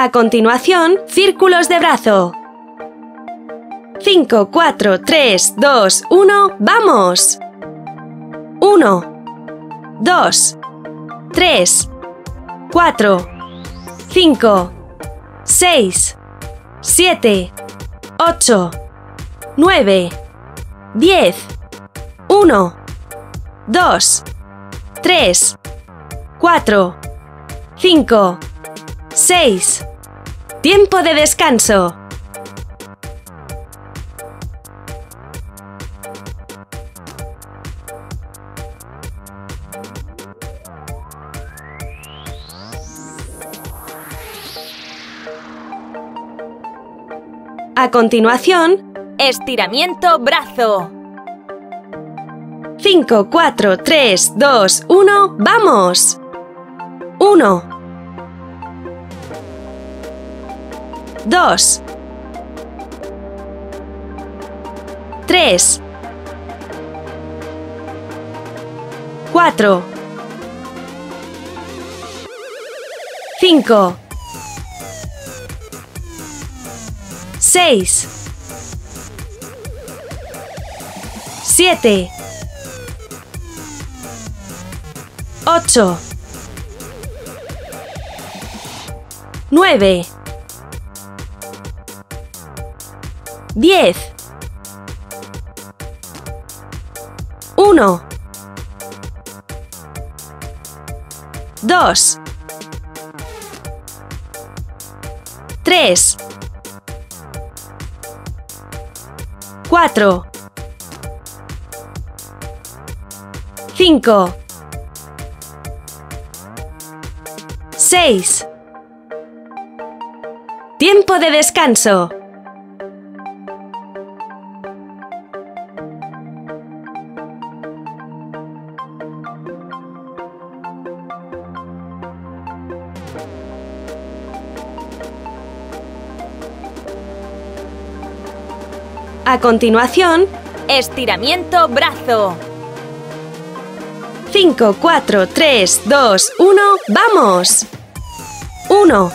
A continuación, círculos de brazo. 5, 4, 3, 2, 1, ¡vamos! 1, 2, 3, 4, 5, 6, 7, 8, 9, 10, 1, 2, 3, 4, 5, 6. Tiempo de descanso. A continuación, Estiramiento brazo. 5, 4, 3, 2, 1, ¡vamos! 1, 2, 3, 4, 5, 6, 7, 8, 9, 10, 1, 2, 3, 4, 5, 6. Tiempo de descanso. A continuación, Estiramiento brazo. 5, 4, 3, 2, 1, ¡vamos! 1,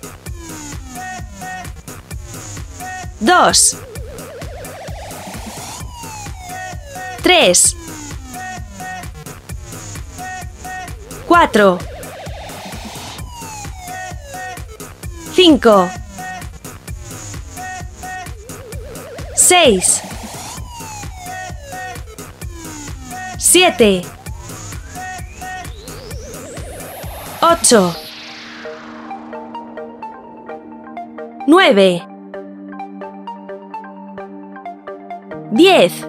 2, 3, 4, 5, 6, 7, 8, 9, 10,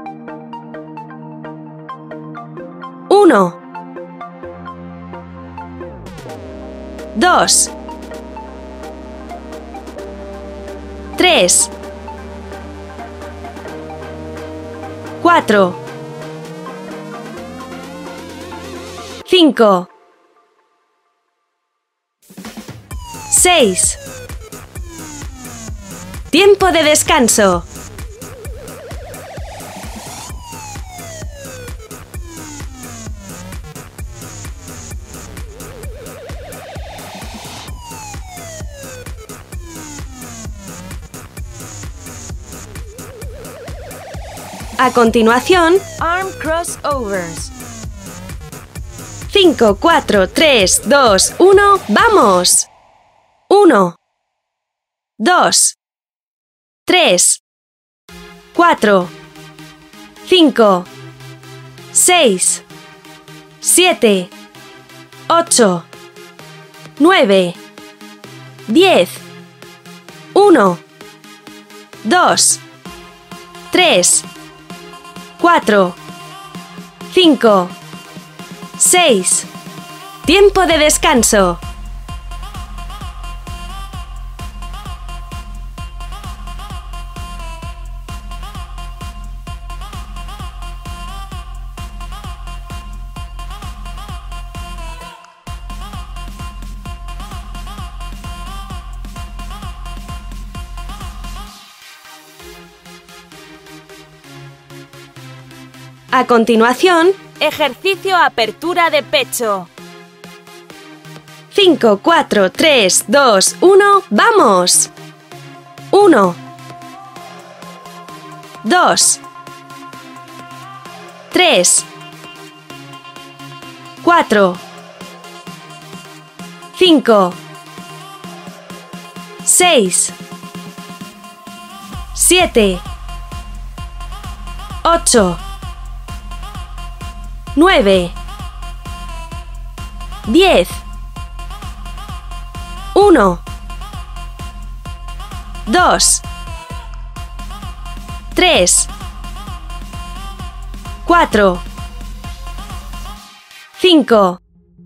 1, 2, 3, 4, 5, 6. Tiempo de descanso. A continuación, Arm crossovers. 5, 4, 3, 2, 1, ¡vamos! 1, 2, 3, 4, 5, 6, 7, 8, 9, 10, 1, 2, 3, 4, 5, 6. Tiempo de descanso. A continuación, Ejercicio apertura de pecho. 5, 4, 3, 2, 1, ¡vamos! 1, 2, 3, 4, 5, 6, 7, 8, 9, 10, 1, 2, 3, 4, 5,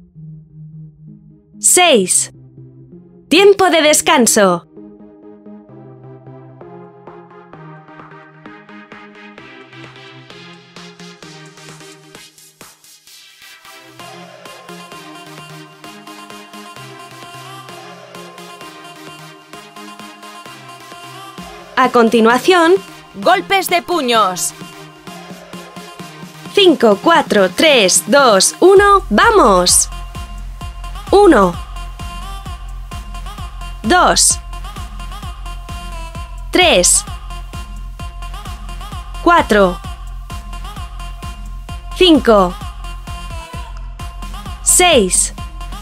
6. Tiempo de descanso. A continuación, Golpes de puños. 5, 4, 3, 2, 1, ¡vamos! 1, 2, 3, 4, 5, 6,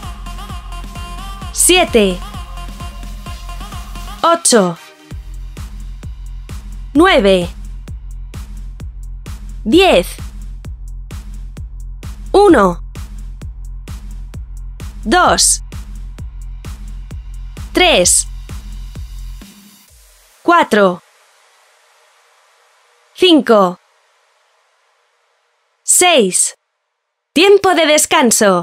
7, 8, 9, 10, 1, 2, 3, 4, 5, 6. Tiempo de descanso.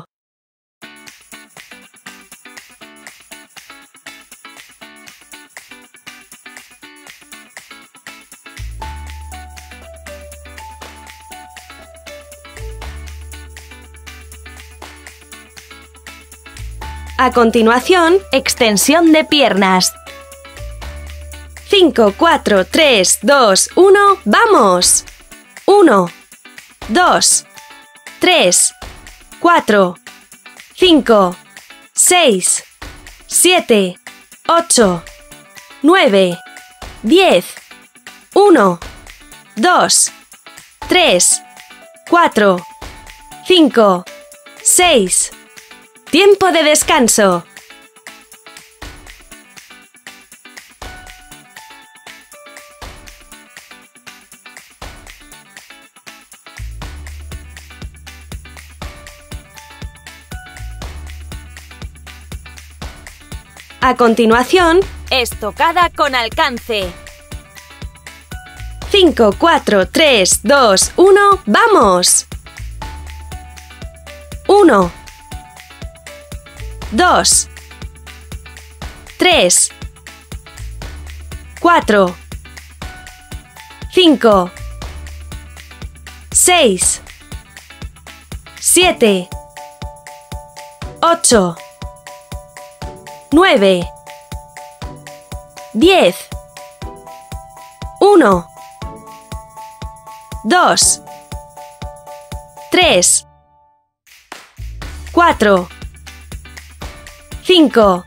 A continuación, Extensión de piernas. 5, 4, 3, 2, 1, ¡vamos! 1, 2, 3, 4, 5, 6, 7, 8, 9, 10, 1, 2, 3, 4, 5, 6. Tiempo de descanso. A continuación, Estocada con alcance. 5, 4, 3, 2, 1, ¡vamos! 1, 2, 3, 4, 5, 6, 7, 8, 9, 10, 1, 2, 3, 4, 5,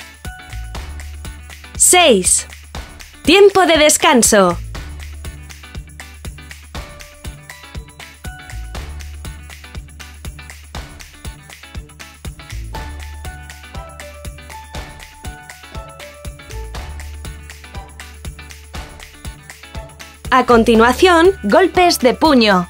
6. Tiempo de descanso. A continuación, Golpes de puño.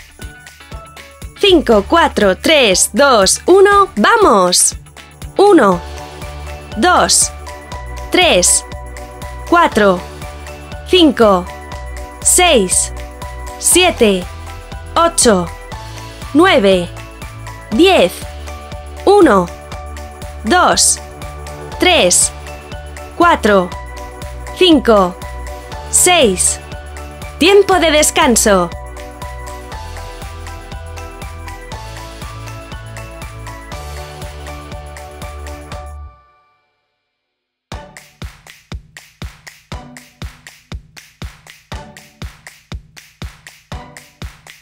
5, 4, 3, 2, 1, ¡vamos! 1, 2, 3, 4, 5, 6, 7, 8, 9, 10, 1, 2, 3, 4, 5, 6. Tiempo de descanso.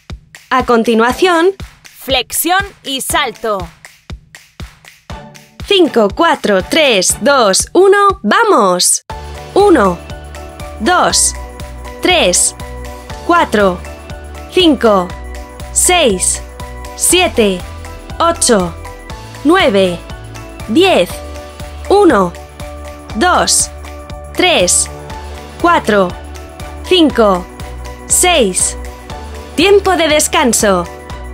A continuación, Flexión y salto. 5, 4, 3, 2, 1, ¡vamos! 1, 2, 3, 4, 5, 6, 7, 8, 9, 10, 1, 2, 3, 4, 5, 6. Tiempo de descanso.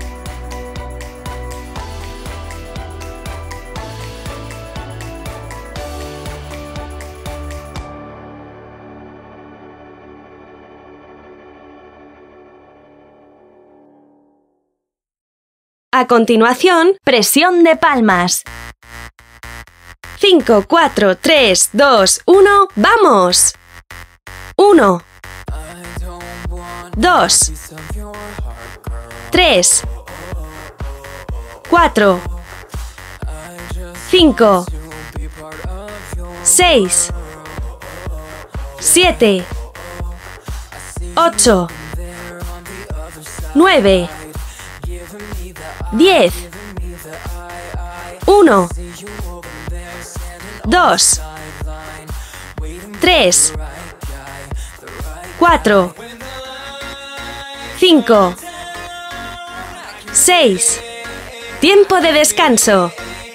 A continuación, Presión de palmas. 5, 4, 3, 2, 1, ¡vamos! 1, 2, 3, 4, 5, 6, 7, 8, 9, 10, 1, 2, 3, 4, 5, 6. Tiempo de descanso.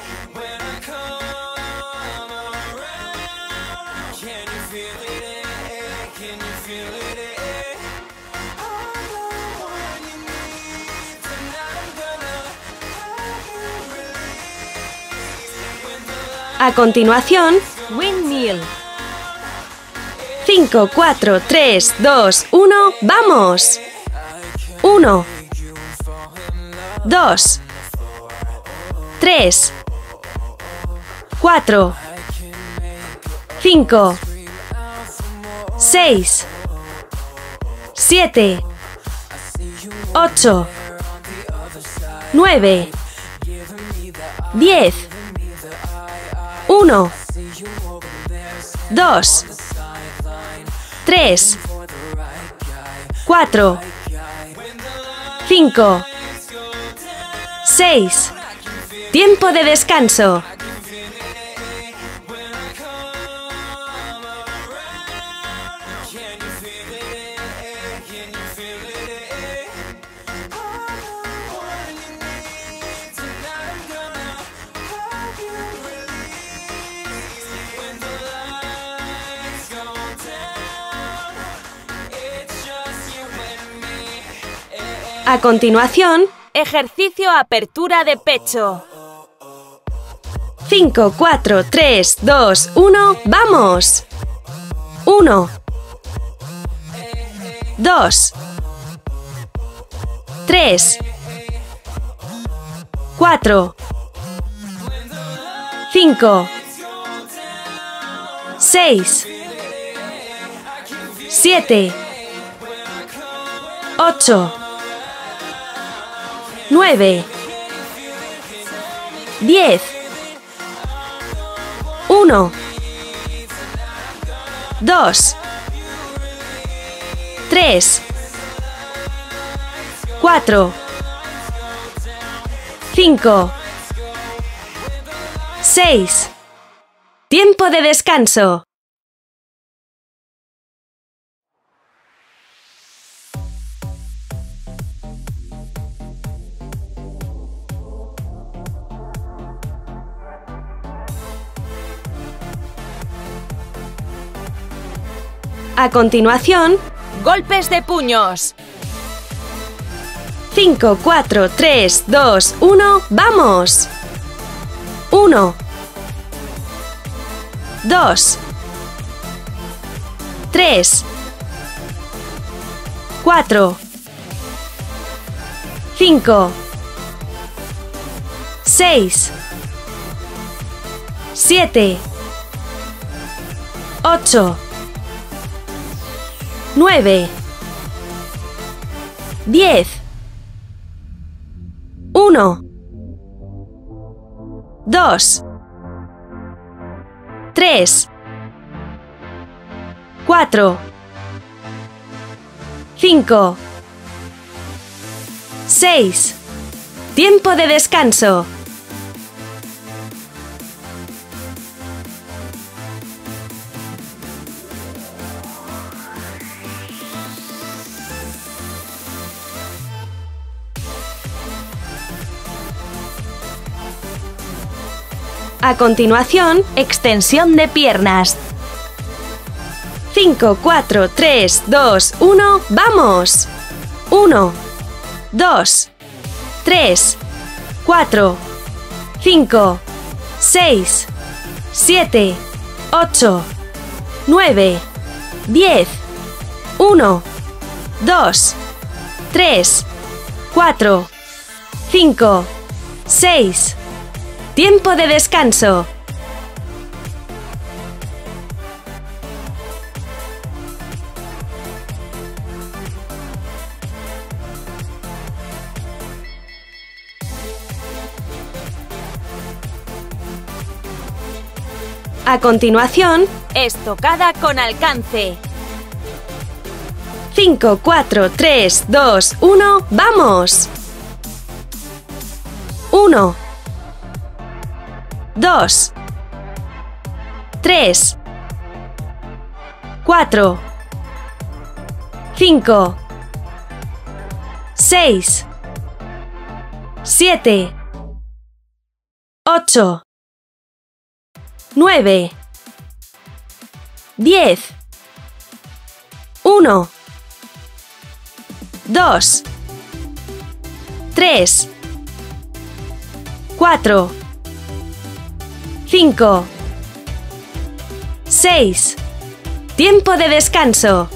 A continuación, Windmill. 5, 4, 3, 2, 1, ¡vamos! 1, 2, 3, 4, 5, 6, 7, 8, 9, 10, 1, 2, 3, 4, 5, 6. Tiempo de descanso. A continuación, Ejercicio apertura de pecho. 5, 4, 3, 2, 1, ¡vamos! 1, 2, 3, 4, 5, 6, 7, 8, 9, 10, 1, 2, 3, 4, 5, 6. Tiempo de descanso. A continuación, Golpes de puños. 5, 4, 3, 2, 1, ¡vamos! 1, 2, 3, 4, 5, 6, 7, 8, 9, 10, 1, 2, 3, 4, 5, 6. Tiempo de descanso. A continuación, extensión de piernas. 5, 4, 3, 2, 1, ¡vamos! 1, 2, 3, 4, 5, 6, 7, 8, 9, 10, 1, 2, 3, 4, 5, 6. Tiempo de descanso. A continuación, estocada con alcance. 5, 4, 3, 2, 1, ¡vamos! 1, 2, 3, 4, 5, 6, 7, 8, 9, 10, 1, 2, 3, 4, 5, 6. Tiempo de descanso.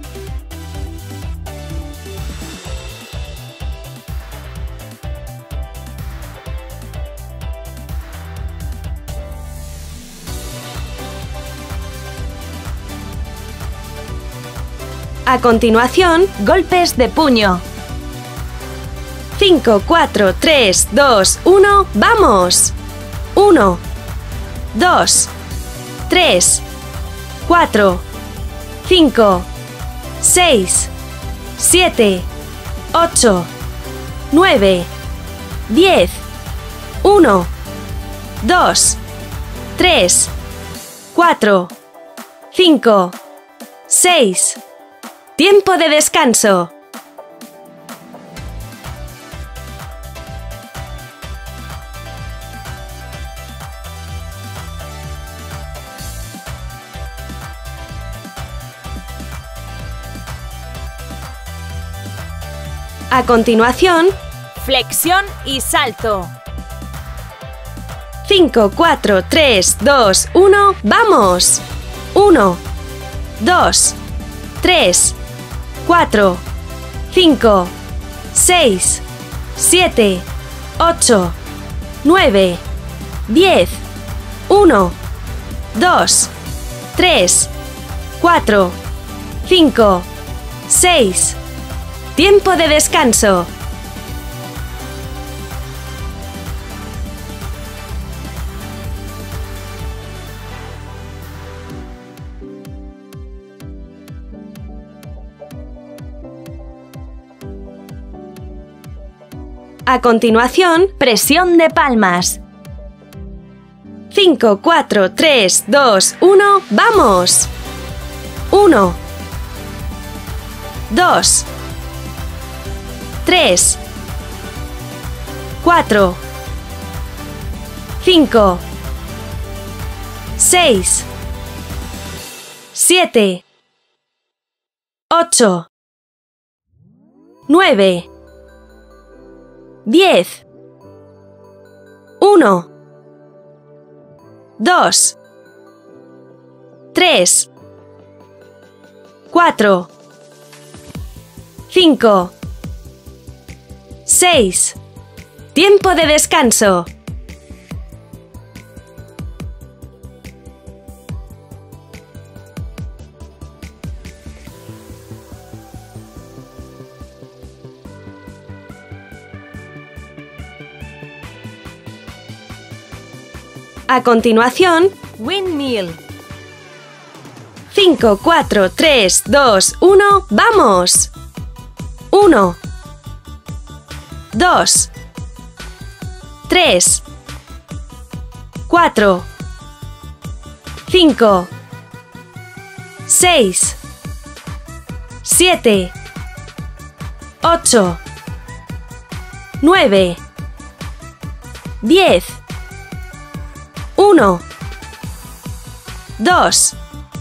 A continuación, golpes de puño. 5, 4, 3, 2, 1, ¡vamos! 1, 2, 3, 4, 5, 6, 7, 8, 9, 10, 1, 2, 3, 4, 5, 6. Tiempo de descanso. A continuación, flexión y salto. 5, 4, 3, 2, 1, ¡vamos! 1, 2, 3, 4, 5, 6, 7, 8, 9, 10, 1, 2, 3, 4, 5, 6. Tiempo de descanso. A continuación, presión de palmas. 5, 4, 3, 2, 1, ¡vamos! 1, 2, 3, 4, 5, 6, 7, 8, 9, 10, 1, 2, 3, 4, 5, 6. Tiempo de descanso. A continuación, windmill. 5, 4, 3, 2, 1, ¡vamos! 1, 2, 3, 4, 5, 6, 7, 8, 9, 10, 1, 2,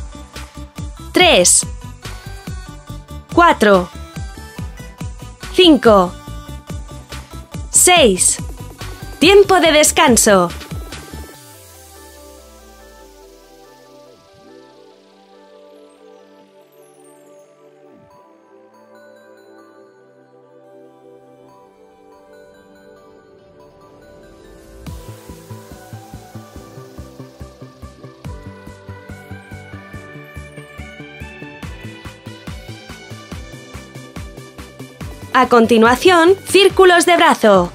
3, 4, 5, 6. Tiempo de descanso. A continuación, círculos de brazo.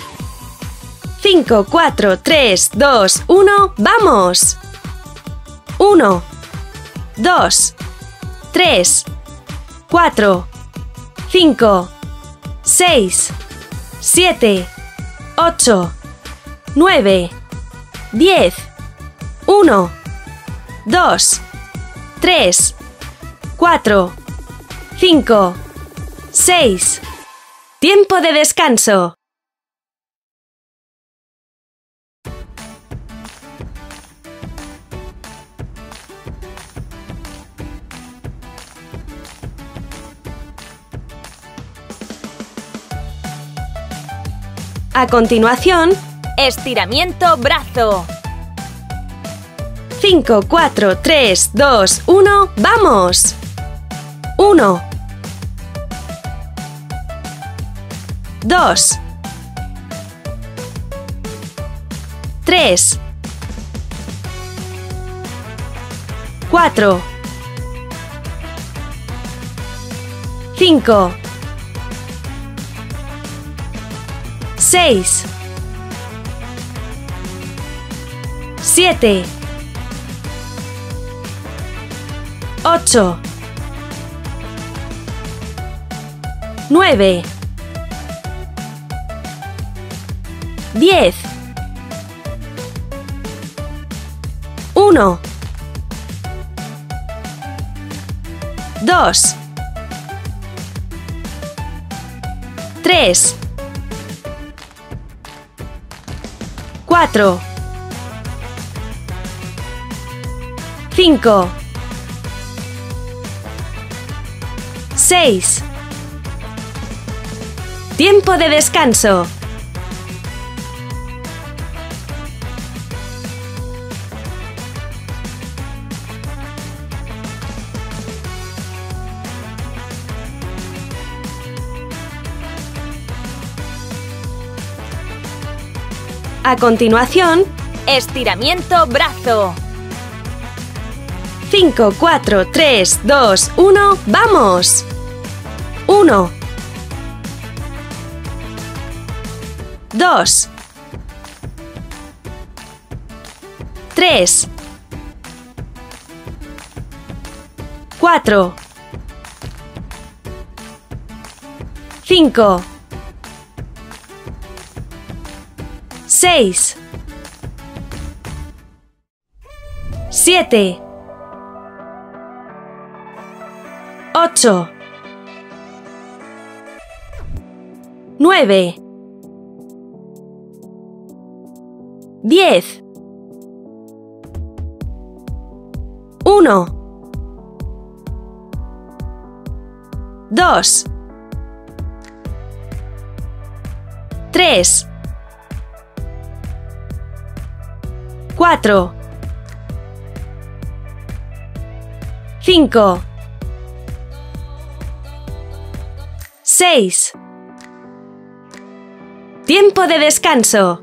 5, 4, 3, 2, 1, ¡vamos! 1, 2, 3, 4, 5, 6, 7, 8, 9, 10, 1, 2, 3, 4, 5, 6. Tiempo de descanso. A continuación, estiramiento brazo. 5, 4, 3, 2, 1, ¡vamos! 1, 2, 3, 4, 5, 6, 7, 8, 9, 10, 1, 2, 3, 4, 5, 6. Tiempo de descanso. A continuación, estiramiento brazo. 5, 4, 3, 2, 1, ¡vamos! 1, 2, 3, 4, 5, 6, 7, 8, 9, 10, 1, 2, 3, 4, 5, 6. Tiempo de descanso.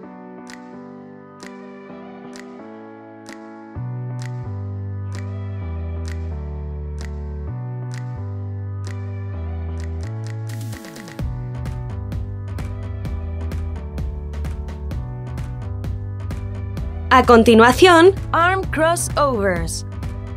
A continuación, arm crossovers.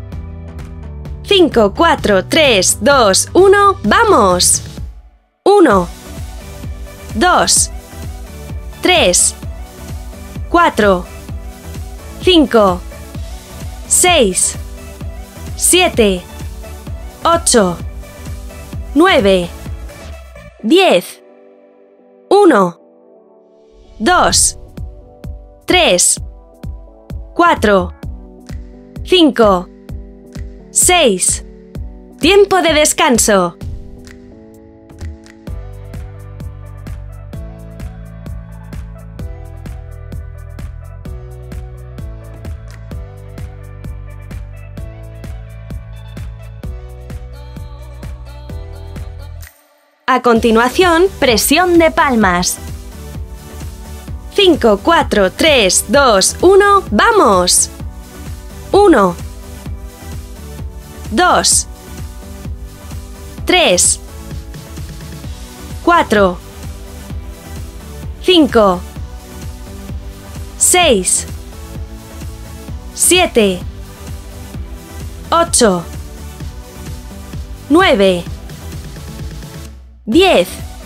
5, 4, 3, 2, 1, ¡vamos! 1, 2, 3, 4, 5, 6, 7, 8, 9, 10, 1, 2, 3, 4, 5, 6. Tiempo de descanso. A continuación, Presión de palmas. 5, 4, 3, 2, 1, ¡vamos! 1, 2, 3, 4, 5, 6, 7, 8, 9, 10,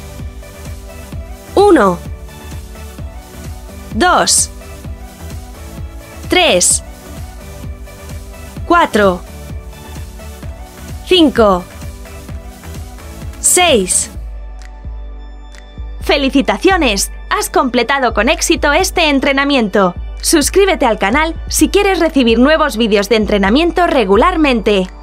1, 2, 3, 4, 5, 6. ¡Felicitaciones! Has completado con éxito este entrenamiento. Suscríbete al canal si quieres recibir nuevos vídeos de entrenamiento regularmente.